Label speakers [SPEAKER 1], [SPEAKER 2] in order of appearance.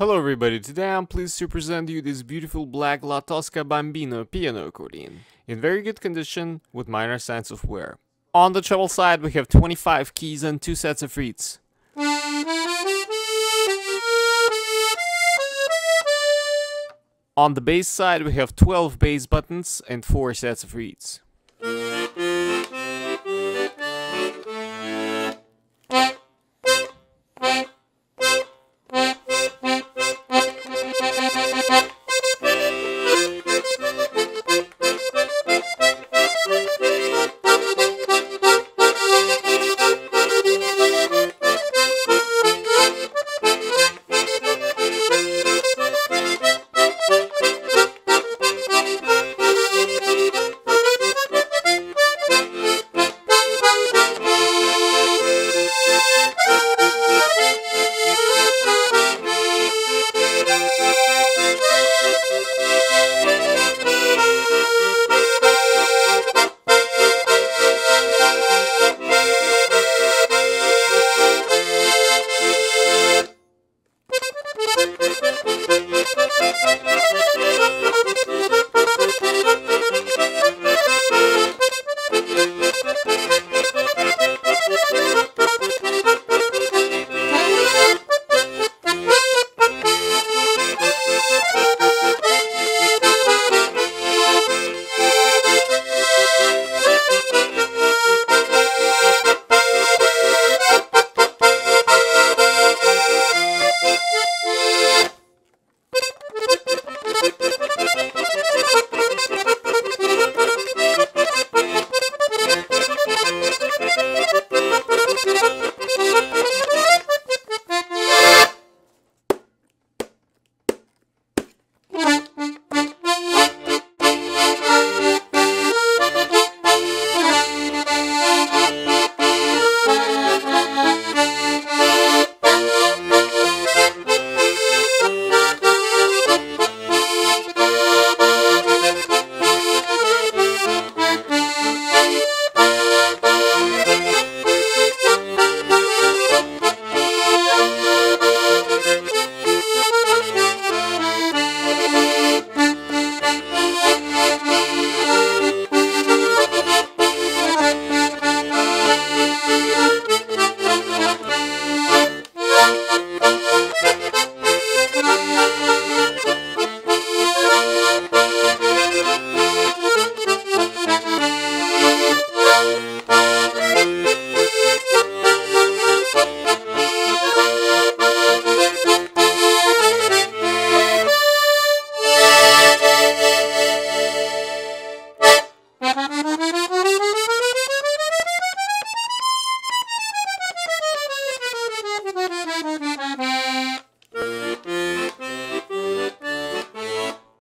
[SPEAKER 1] Hello everybody, today I'm pleased to present you this beautiful black La Tosca Bambino piano accordion, in very good condition with minor signs of wear. On the treble side we have 25 keys and 2 sets of reeds. On the bass side we have 12 bass buttons and 4 sets of reeds.